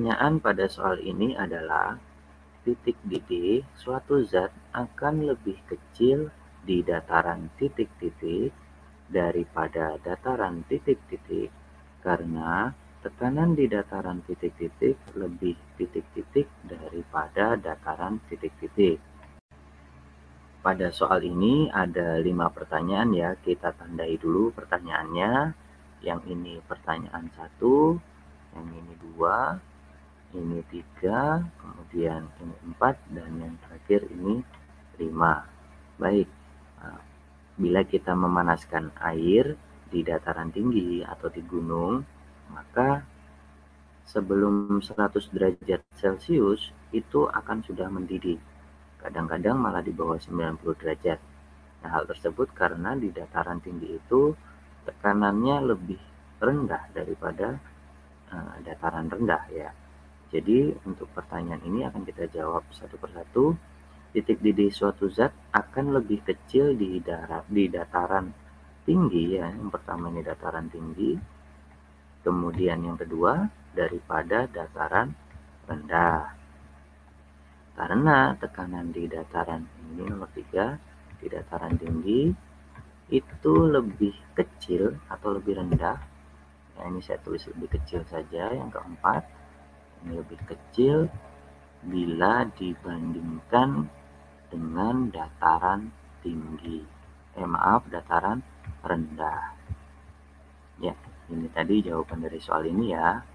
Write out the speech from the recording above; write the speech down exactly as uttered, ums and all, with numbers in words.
Pertanyaan pada soal ini adalah, titik didih suatu zat akan lebih kecil di dataran titik-titik daripada dataran titik-titik karena tekanan di dataran titik-titik lebih titik-titik daripada dataran titik-titik. Pada soal ini ada lima pertanyaan ya, kita tandai dulu pertanyaannya. Yang ini pertanyaan satu, yang ini dua, ini tiga, kemudian ini empat, dan yang terakhir ini lima. Baik, bila kita memanaskan air di dataran tinggi atau di gunung, maka sebelum seratus derajat Celcius itu akan sudah mendidih. Kadang-kadang malah di bawah sembilan puluh derajat. Nah, hal tersebut karena di dataran tinggi itu tekanannya lebih rendah daripada uh, dataran rendah ya. Jadi untuk pertanyaan ini akan kita jawab satu persatu. Titik didih suatu zat akan lebih kecil di, darat, di dataran tinggi ya. Yang pertama ini dataran tinggi. Kemudian yang kedua daripada dataran rendah. Karena tekanan di dataran ini nomor tiga, di dataran tinggi itu lebih kecil atau lebih rendah. Ya, ini saya tulis lebih kecil saja. Yang keempat, ini lebih kecil bila dibandingkan dengan dataran tinggi. Eh maaf, dataran rendah. Ya, ini tadi jawaban dari soal ini ya.